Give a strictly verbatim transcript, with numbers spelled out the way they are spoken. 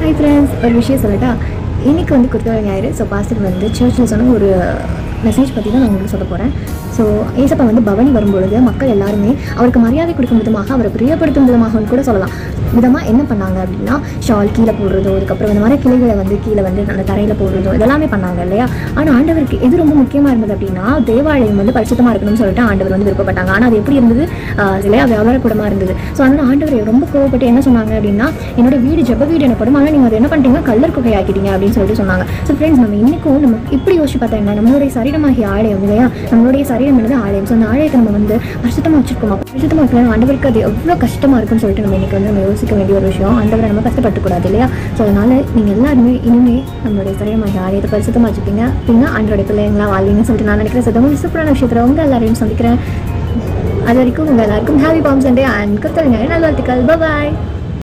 Hi friends, ஒரு விஷயம் சொல்லட்டா. இன்னைக்கு வந்து குருத்தோலை ஞாயிறு. ஸோ பாஸ்டர் வந்து சர்ச்சில் சொன்ன ஒரு மெசேஜ் பற்றி தான் நான் உங்களுக்கு சொல்ல போகிறேன். ஸோ ஏசப்பா வந்து பவனி வரும்பொழுது மக்கள் எல்லாருமே அவருக்கு மரியாதை கொடுக்கும் விதமாக, அவரை பிரியப்படுத்தும் விதமாகவும் கூட சொல்லலாம் விதமாக என்ன பண்ணாங்க அப்படின்னா, ஷால் கீழே போடுறதோ, அதுக்கப்புறம் இந்த மாதிரி கிளைகளை வந்து கீழே வந்து அந்த தரையில் போடுறதோ இதெல்லாமே பண்ணாங்க இல்லையா. ஆனால் ஆண்டவருக்கு எது ரொம்ப முக்கியமாக இருந்தது அப்படின்னா, தேவாலயம் வந்து பரிசுத்தமாக இருக்கணும்னு சொல்லிட்டு ஆண்டவர் வந்து விருப்பப்பட்டாங்க. ஆனால் அது எப்படி இருந்தது, இல்லையா, வியாபார கூடமாக இருந்தது. ஸோ அதனால் ஆண்டவர் ரொம்ப கோவப்பட்டு என்ன சொன்னாங்க அப்படின்னா, என்னோட வீடு ஜெப வீடு எனப்படும், ஆனால் நீங்கள் அதை என்ன பண்ணிட்டீங்க, கல்லர் குகை ஆக்கிட்டீங்க அப்படின்னு சொல்லிட்டு சொன்னாங்க. ஸோ ஃப்ரெண்ட்ஸ், நம்ம இன்னைக்கும் நம்ம இப்படி யோசிச்சு பார்த்தா என்ன, நம்மளுடைய சரீரமாகிய ஆலயம் இல்லையா, நம்மளுடைய சரீரம் என்னது ஆலயம். ஸோ அந்த ஆலயத்தை நம்ம வந்து பரிசுத்தமாக வச்சிருக்கோமா, பரிசுத்தமாக இருக்கலாம். ஆண்டவருக்கு அது எவ்வளோ கஷ்டமாக இருக்குன்னு சொல்லிட்டு நம்ம இன்னைக்கு வந்து நம்ம யோசிக்க வேண்டிய ஒரு விஷயம். ஆண்டவரை நம்ம கஷ்டப்பட்டுக்கூடாது இல்லையா. ஸோ அதனால் நீங்கள் எல்லாருமே இனிமேல் நம்மளுடைய சரீரமாகிய ஆலயத்தை பரிசுத்தமாக வச்சுப்பீங்க, பின்னா ஆண்டோடைய பிள்ளைங்களா வாழ்வீங்கன்னு சொல்லிட்டு நான் நினைக்கிறேன். ஸோ ரொம்ப சூப்பரான விஷயத்தில் உங்கள் எல்லாரையும் சந்திக்கிறேன். அது வரைக்கும் உங்கள் எல்லாருக்கும் ஹாப்பி பாம் சண்டே அண்ட் குருத்தோலை ஞாயிறு நல்வாழ்த்துக்கள். பாய்.